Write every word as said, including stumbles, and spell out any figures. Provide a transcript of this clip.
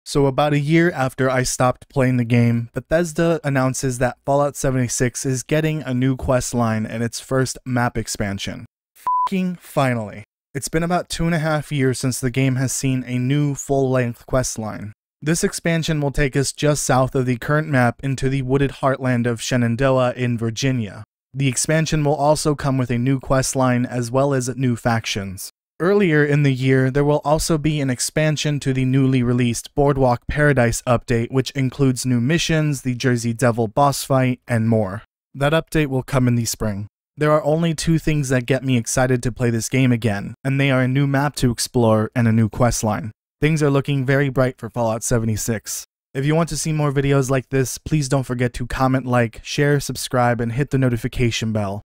So about a year after I stopped playing the game, Bethesda announces that Fallout seventy-six is getting a new quest line and its first map expansion. F***ing finally. It's been about two and a half years since the game has seen a new full-length quest line. This expansion will take us just south of the current map into the wooded heartland of Shenandoah in Virginia. The expansion will also come with a new quest line as well as new factions. Earlier in the year, there will also be an expansion to the newly released Boardwalk Paradise update, which includes new missions, the Jersey Devil boss fight, and more. That update will come in the spring. There are only two things that get me excited to play this game again, and they are a new map to explore and a new questline. Things are looking very bright for Fallout seventy-six. If you want to see more videos like this, please don't forget to comment, like, share, subscribe, and hit the notification bell.